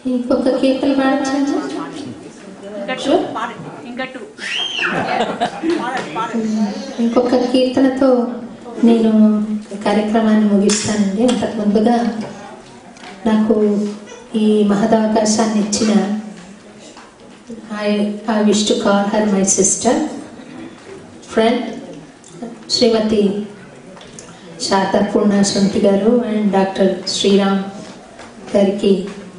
ఇంకొక కీర్తన పాడచ్చండి. ఇంకొక కీర్తనతో నేను కార్యక్రమాన్ని ముగిస్తానండి. అంతకు ముందుగా నాకు ఈ మహదవకాశాన్ని ఇచ్చిన I wish to call her my sister, friend, శ్రీమతి శారదా పూర్ణ శృంతి గారు అండ్ డాక్టర్ శ్రీరామ్ గారికి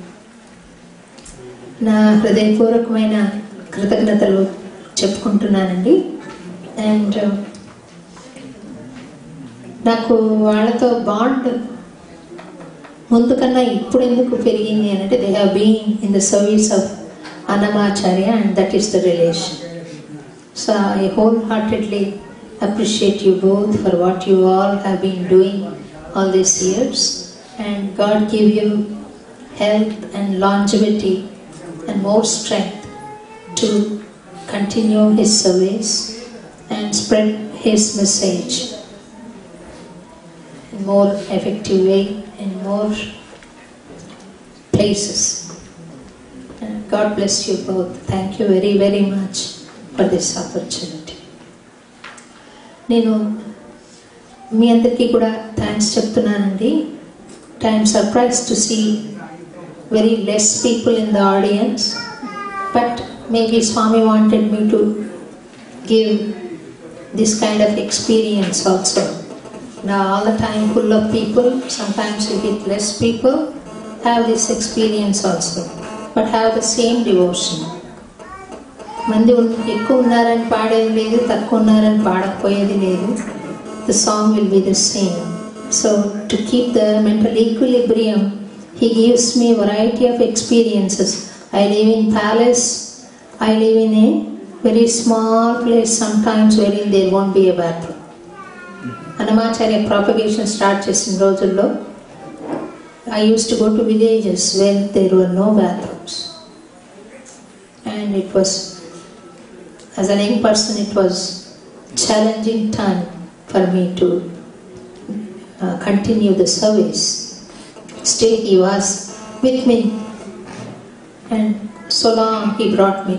నా హృదయపూర్వకమైన కృతజ్ఞతలు చెప్పుకుంటున్నానండి. అండ్ నాకు వాళ్ళతో బాండ్ ముందు కన్నా ఇప్పుడు ఎందుకు పెరిగింది అంటే they have been in the service of Annamacharya and that is the relation. So I wholeheartedly appreciate you both for what you all have been doing all these years, and God give you health and longevity and more strength to continue His service and spread His message in more effective way in more places. God bless you both. Thank you very, very much for this opportunity. నేను మీ అందరికీ కూడా thanks చెప్తున్నానండి. I'm surprised to see very less people in the audience, but maybe Swami wanted me to give this kind of experience also. Now all the time full of people, sometimes we get less people, have this experience also. But have the same devotion. మంది ఎక్కువ ఉన్నారని పాడేది లేదు, తక్కువ ఉన్నారని పాడకపోయేది లేదు. The song will be the same. So to keep the mental equilibrium, He gives me a variety of experiences. I live in palace. I live in a very small place sometimes wherein there won't be a bathroom. Annamacharya propagation start చేసిన రోజుల్లో I used to go to villages where there were no bathrooms, and it was, as a young person, it was challenging time for me to continue the service. Still, He was with me, and so long He brought me.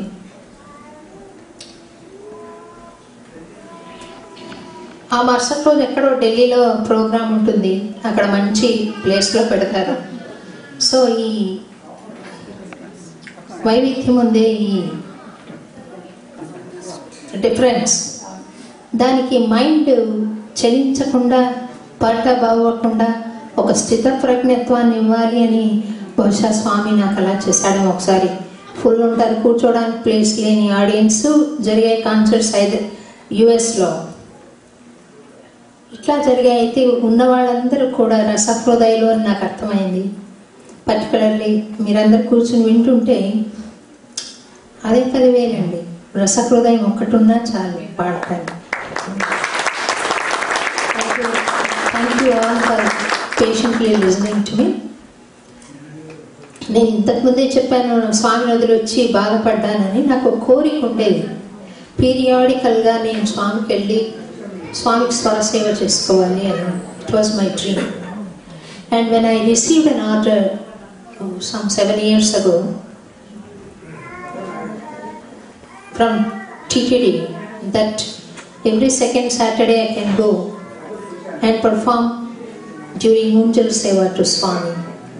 ఆ మరుసటి రోజు ఎక్కడో ఢిల్లీలో programme ఉంటుంది, అక్కడ మంచి ప్లేస్లో పెడతారు. సో ఈ వైవిధ్యం ఉందే, ఈ డిఫరెన్స్, దానికి మైండ్ చలించకుండా పట్టబవ్వకుండా ఒక స్థిత ప్రజ్ఞత్వాన్ని ఇవ్వాలి అని బహుశా స్వామి నాకు అలా చేశాడేమో. ఒకసారి ఫుల్ ఉంటారు, కూర్చోడానికి ప్లేస్ లేని ఆడియన్స్, జరిగే కాన్సర్ట్స్ అయితే యుఎస్లో ఇట్లా జరిగాయి. అయితే ఉన్న వాళ్ళందరూ కూడా రసహృదయులు అని నాకు అర్థమైంది. పర్టికులర్లీ మీరందరూ కూర్చుని వింటుంటే అదే 10,000 అండి. రసహృదయం ఒక్కటి ఉన్నా చాలు పాడతాను. Thank you all for patiently listening to me. నేను ఇంతకుముందే చెప్పాను, స్వామి వదిలి వచ్చి బాధపడ్డానని. నాకు ఒక కోరిక ఉండేది, పీరియాడికల్గా నేను స్వామికి వెళ్ళి స్వామికి స్వరసేవ చేసుకోవాలి అని. It was my dream. And when I received an order some 7 years ago from TTD that every second Saturday I can go and perform during Unjal Seva to Swami.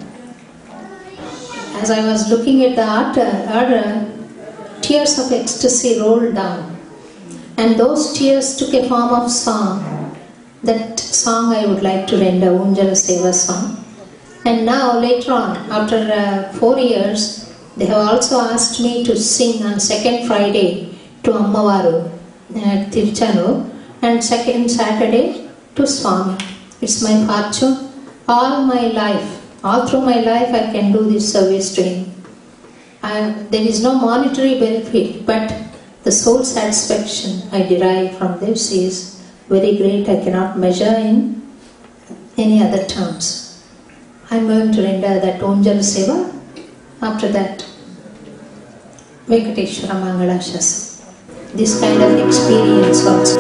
As I was looking at the order, tears of ecstasy rolled down. And those tears took a form of song. That song I would like to render, Unjala Seva song. And now later on, after 4 years, they have also asked me to sing on second Friday to Ammavaru at Tiruchanu and second Saturday to Swami. It's my fortune. All my life, all through my life, I can do this service to Him. There is no monetary benefit, but the soul satisfaction I derive from this is very great. I cannot measure in any other terms. I am going to render that Unjala Seva. After that, Venkateshwara Mangala Shasam. This kind of experience also.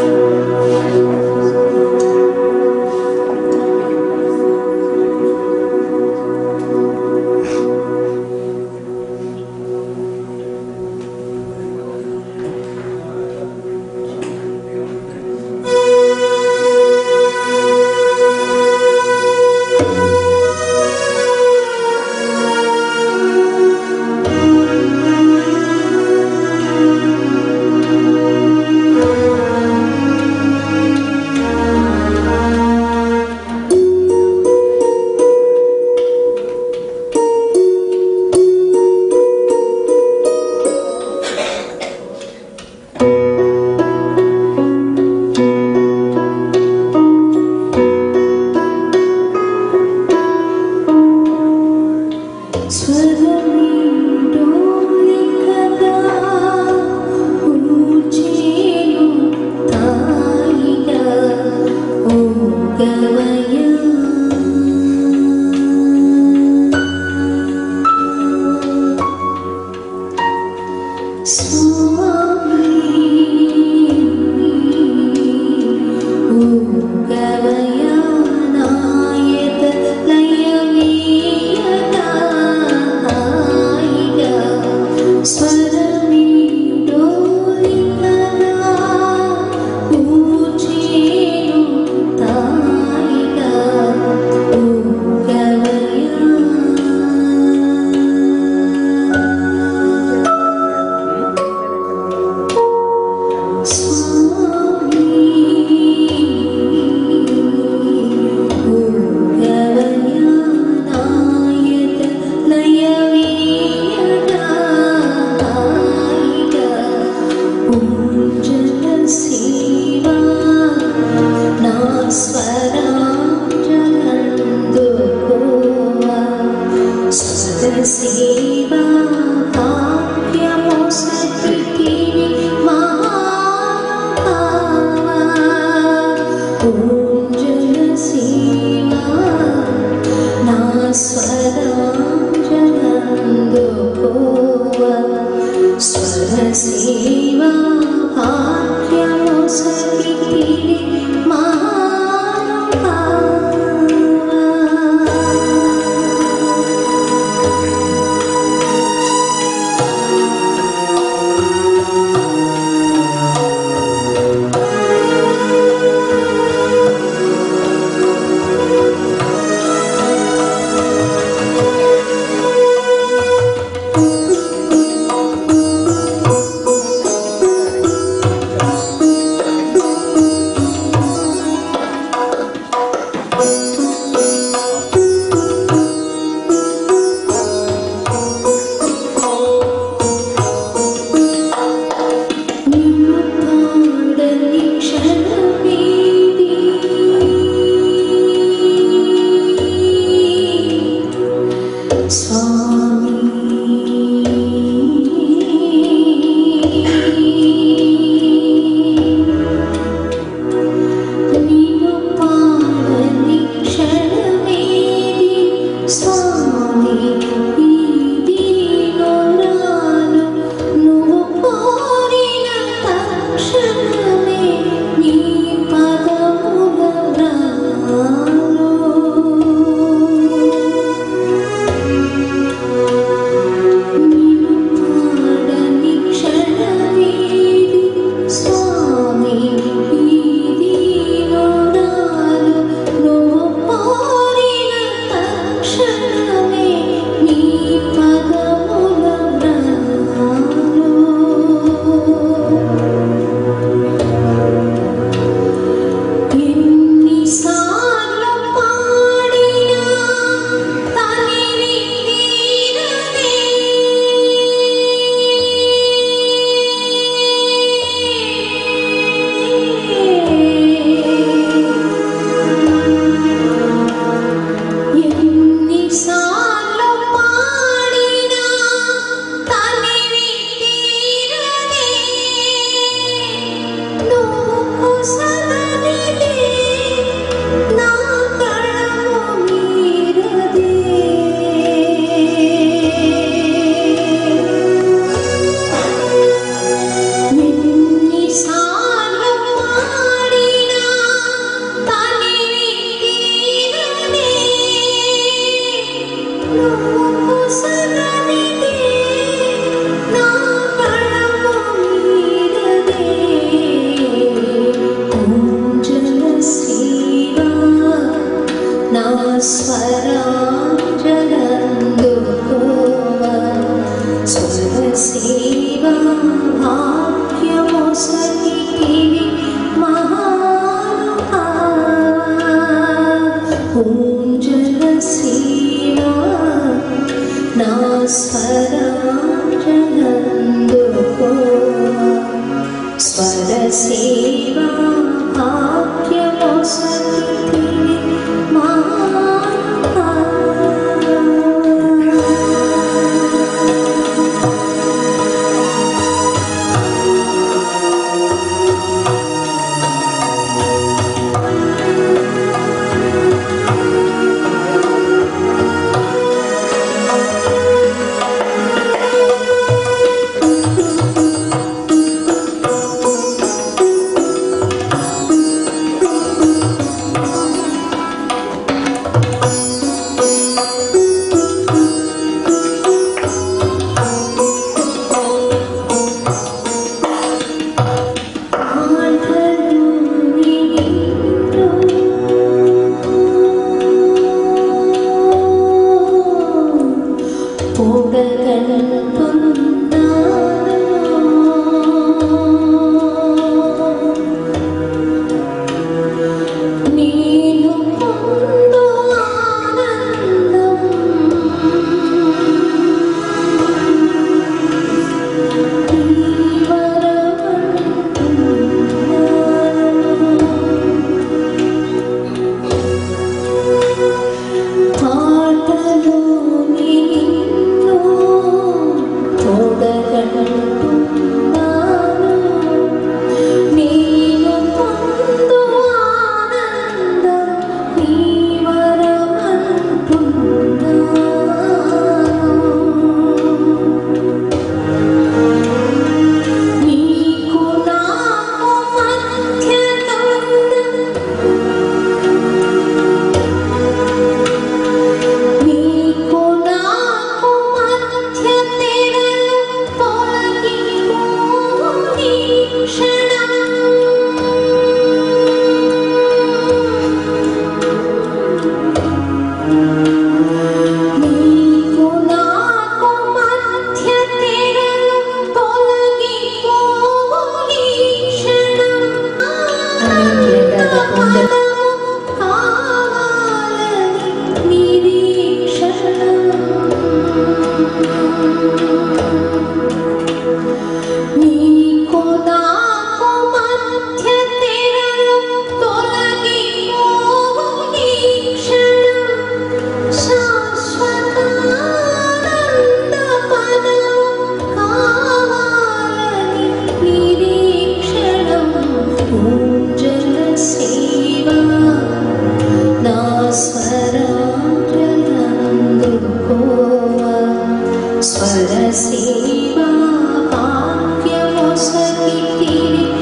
స్వర సేవా భాగ్యము సఖితి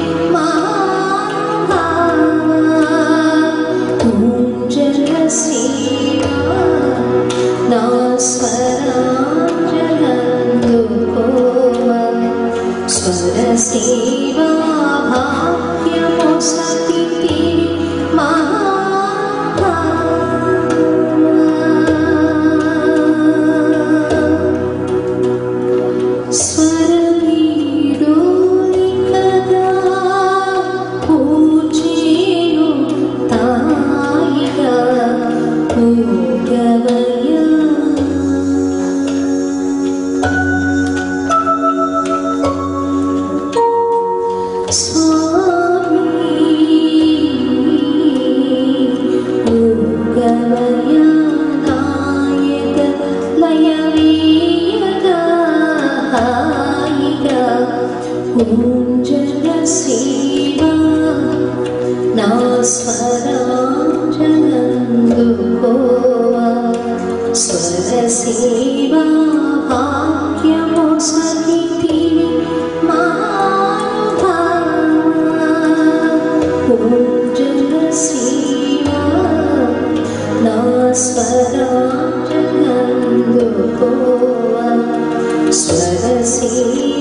కుంజల సేవా నా స్వరాంజలందుకోవా స్వర సేవా భాగ్యము సఖితి కుంజల సేవా నా స్వరాంజలందుకోవా స్వర సేవా భాగ్యము సఖితి కుంజల సేవా నా స్వరాంజలందుకోవా స్వర సేవా